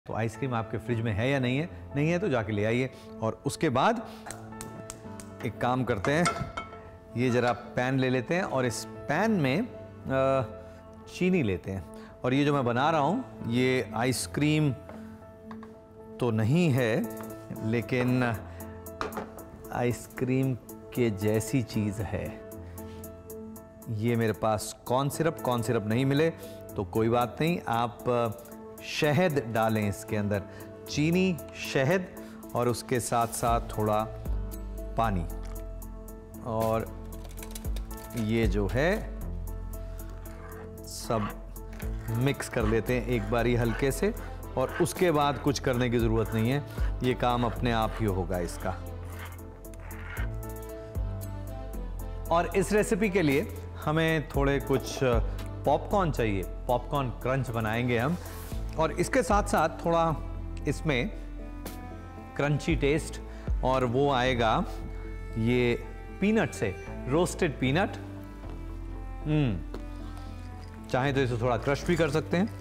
तो आइसक्रीम आपके फ्रिज में है या नहीं है? नहीं है तो जाके ले आइए। और उसके बाद एक काम करते हैं, ये ज़रा पैन ले लेते हैं और इस पैन में चीनी लेते हैं। और ये जो मैं बना रहा हूँ ये आइसक्रीम तो नहीं है, लेकिन आइसक्रीम के जैसी चीज़ है। ये मेरे पास कॉर्न सिरप नहीं मिले तो कोई बात नहीं, आप शहद डालें इसके अंदर, चीनी, शहद और उसके साथ साथ थोड़ा पानी, और ये जो है सब मिक्स कर लेते हैं एक बारी हल्के से। और उसके बाद कुछ करने की ज़रूरत नहीं है, ये काम अपने आप ही होगा इसका। और इस रेसिपी के लिए हमें थोड़े कुछ पॉपकॉर्न चाहिए, पॉपकॉर्न क्रंच बनाएंगे हम। और इसके साथ साथ थोड़ा इसमें क्रंची टेस्ट, और वो आएगा ये पीनट से, रोस्टेड पीनट। चाहे तो इसे थोड़ा क्रश भी कर सकते हैं,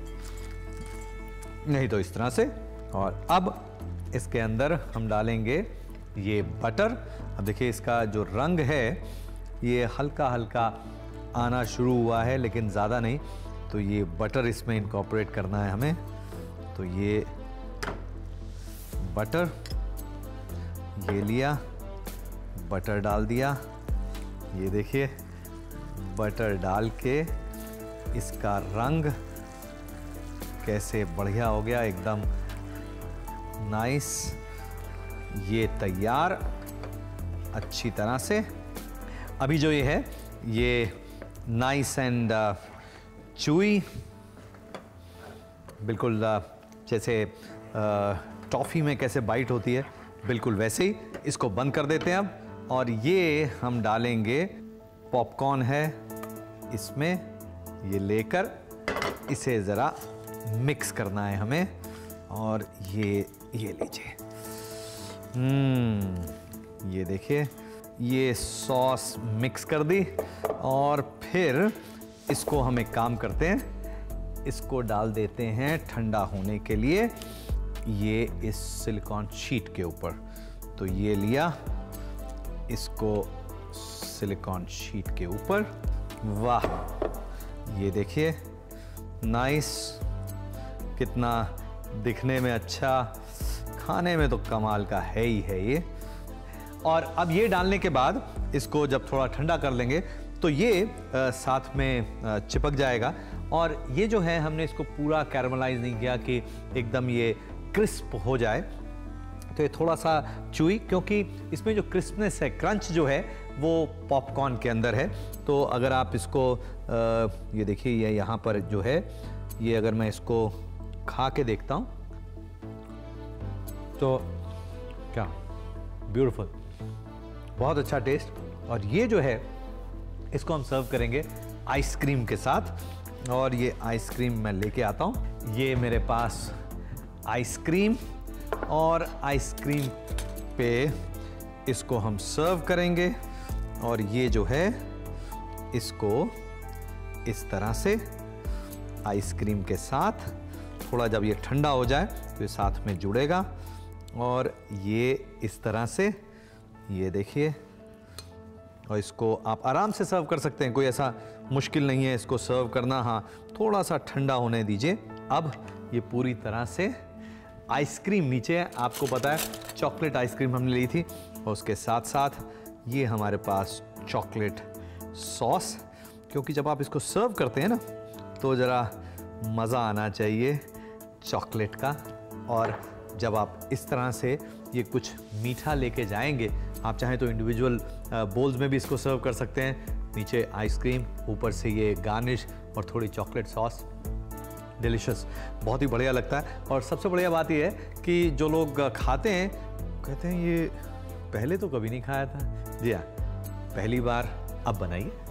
नहीं तो इस तरह से। और अब इसके अंदर हम डालेंगे ये बटर। अब देखिए इसका जो रंग है ये हल्का हल्का आना शुरू हुआ है, लेकिन ज़्यादा नहीं। तो ये बटर इसमें इनकॉर्पोरेट करना है हमें। तो ये बटर, ये लिया, बटर डाल दिया। ये देखिए बटर डाल के इसका रंग कैसे बढ़िया हो गया, एकदम नाइस। ये तैयार अच्छी तरह से। अभी जो ये है ये नाइस एंड चूई, बिल्कुल जैसे टॉफ़ी में कैसे बाइट होती है, बिल्कुल वैसे ही। इसको बंद कर देते हैं अब। और ये हम डालेंगे, पॉपकॉर्न है इसमें, ये लेकर इसे ज़रा मिक्स करना है हमें। और ये लीजिए, ये देखिए ये सॉस मिक्स कर दी। और फिर इसको हम एक काम करते हैं, इसको डाल देते हैं ठंडा होने के लिए ये इस सिलिकॉन शीट के ऊपर। तो ये लिया, इसको सिलिकॉन शीट के ऊपर। वाह, ये देखिए नाइस, कितना दिखने में अच्छा, खाने में तो कमाल का है ही है ये। और अब ये डालने के बाद इसको जब थोड़ा ठंडा कर लेंगे तो ये साथ में चिपक जाएगा। और ये जो है हमने इसको पूरा कैरमलाइज नहीं किया कि एकदम ये क्रिस्प हो जाए, तो ये थोड़ा सा चूई, क्योंकि इसमें जो क्रिस्पनेस है, क्रंच जो है वो पॉपकॉर्न के अंदर है। तो अगर आप इसको ये देखिए, ये यहाँ पर जो है ये, अगर मैं इसको खा के देखता हूँ तो क्या ब्यूटीफुल, बहुत अच्छा टेस्ट। और ये जो है इसको हम सर्व करेंगे आइसक्रीम के साथ। और ये आइसक्रीम मैं लेके आता हूँ, ये मेरे पास आइसक्रीम, और आइसक्रीम पे इसको हम सर्व करेंगे। और ये जो है इसको इस तरह से आइसक्रीम के साथ, थोड़ा जब ये ठंडा हो जाए तो ये साथ में जुड़ेगा। और ये इस तरह से, ये देखिए, और इसको आप आराम से सर्व कर सकते हैं, कोई ऐसा मुश्किल नहीं है इसको सर्व करना। हाँ, थोड़ा सा ठंडा होने दीजिए। अब ये पूरी तरह से आइसक्रीम नीचे है, आपको पता है चॉकलेट आइसक्रीम हमने ली थी, और उसके साथ साथ ये हमारे पास चॉकलेट सॉस। क्योंकि जब आप इसको सर्व करते हैं ना तो ज़रा मज़ा आना चाहिए चॉकलेट का। और जब आप इस तरह से ये कुछ मीठा लेके जाएंगे, आप चाहें तो इंडिविजुअल बोल्स में भी इसको सर्व कर सकते हैं। नीचे आइसक्रीम, ऊपर से ये गार्निश और थोड़ी चॉकलेट सॉस, डिलीशियस, बहुत ही बढ़िया लगता है। और सबसे बढ़िया बात ये है कि जो लोग खाते हैं कहते हैं ये पहले तो कभी नहीं खाया था। जी हाँ, पहली बार अब बनाइए।